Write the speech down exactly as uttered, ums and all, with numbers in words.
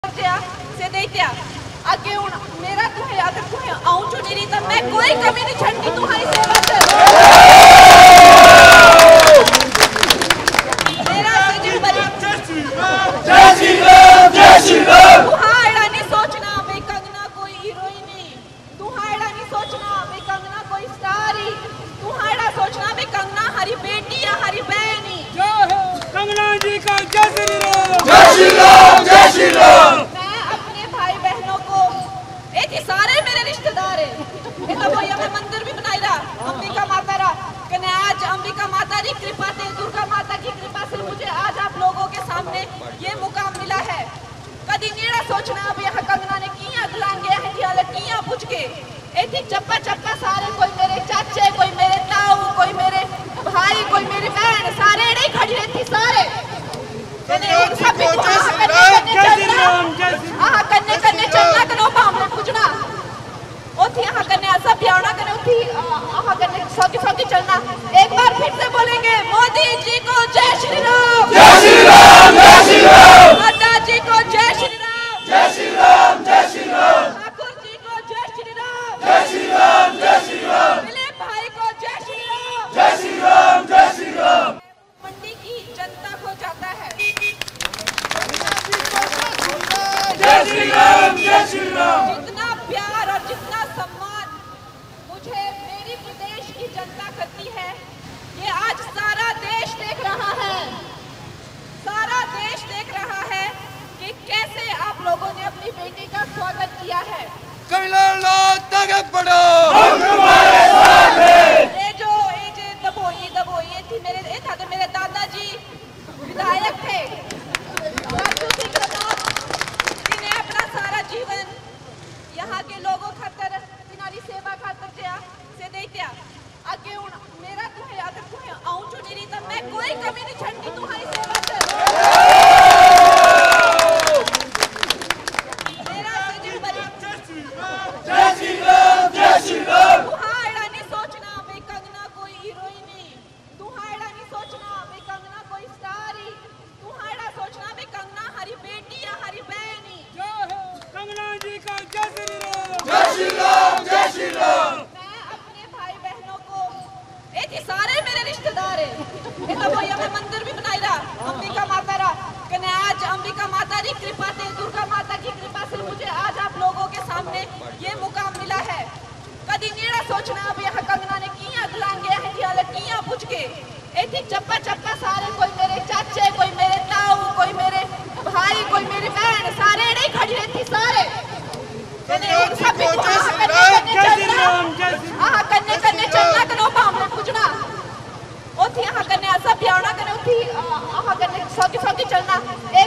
से देत्या आगे हूँ मेरा तुम्हें अगर तुम्हें आऊँ चो नहीं तो मैं कोई कमी नहीं छड़ती तुम्हारी सेवा से। मेरा सजन बरी जय श्री राम जय श्री राम। तुम्हारा नहीं सोचना वे कंगना कोई हीरोइन ही, तुम्हारा नहीं सोचना वे कंगना कोई स्टार ही, तुम्हारा सोचना वे कंगना हरी बेटी या हरी बहन ही। कंगना जी का जय श्री राम जय श्री राम जय श्री राम। मैं अपने भाई बहनों को एक ही सारे मेरे रिश्तेदार है ये तो भैया मैं मंदिर भी बनाई रहा अंबिका माता रा कने आज अंबिका माता की कृपा से दुर्गा माता की कृपा से मुझे आज आप लोगों के सामने ये मुकाम मिला है। कदी नीड़ा सोचना अब यहाँ कंगना ने किया गलान गया है दिया किया पूछ के ऐसी चप्पा चप्पा सारे कोई मेरे चाचे कोई मेरे ताऊ कोई मेरे भाई कोई मेरी बहन सारे नहीं खड़ी रहती सारे हाँ कन्ने कन्ने चलना करो पामले पूछना ओथी हाँ कन्ने ऐसा ब्यावना कने ओथी हाँ कन्ने सौगी सौगी चलना। एक बार फिर से बोलेंगे मोदी जी को जय श्री राम जय श्री राम जय श्री राम। माता जी को जय श्री राम जय श्री राम जय श्री राम। ठाकुर जी को जय श्री राम जय श्री राम जय श्री राम। मिले भाई को जय श्री राम जय श्री राम जय श्री राम। मंडी की जनता को जाता है जय श्री राम जय श्री राम। जितना प्यार और जितना सम्मान मुझे मेरी प्रदेश की जनता करती है ये आज सारा देश देख रहा है। सारा देश देख रहा है कि कैसे आप लोगों ने अपनी बेटी का स्वागत किया है। कमलनाथ आगे बढ़ो हम तुम्हारे साथ हैं। ये जो ये जो दबोई दबोई ये थी मेरे ये था तो मेरे दादाजी विधायक थे राजू सिंह रनौत जिन्हें अपना सारा जीवन यहाँ के लोगों खातर तिनारी सेवा खातर दिया से देत्या आगे हूँ मेरा तुम्हें अगर तुम्हें आऊँ चो नहीं तो मैं कोई कमी नहीं छड़ती तुम्हारी सेवा से। मेरा सजन बरी जय श्री राम जय श्री राम। तुम्हारा नहीं सोचना वे कंगना कोई हीरोइन ही, तुम्हारा नहीं सोचना वे कंगना कोई स्टार ही, तुम्हारा सोचना वे कंगना हरी बेटी या हरी बहन ही। कंगना जी का जय श्री राम जय श्री राम जय श्री राम। मैं अपने भाई बहनों को एक ही सारे मेरे रिश्तेदार है ये तो भैया मैं मंदिर भी बनाई रहा अंबिका माता रा कने आज अंबिका माता की कृपा से दुर्गा माता की कृपा से मुझे आज आप लोगों के सामने ये मुकाम मिला है। कदी नीड़ा सोचना अब यहाँ कंगना ने किया गलान गया है दिया किया पूछ के ऐसी चप्पा चप्पा सारे कोई मेरे चाचे कोई मेरे ताऊ कोई मेरे भाई कोई मेरी बहन सारे नहीं खड़ी रहती सारे हाँ कन्ने कन्ने चलना करो पामले पूछना ओथी हाँ कन्ने ऐसा ब्यावना कने ओथी हाँ कन्ने सौगी सौगी चलना।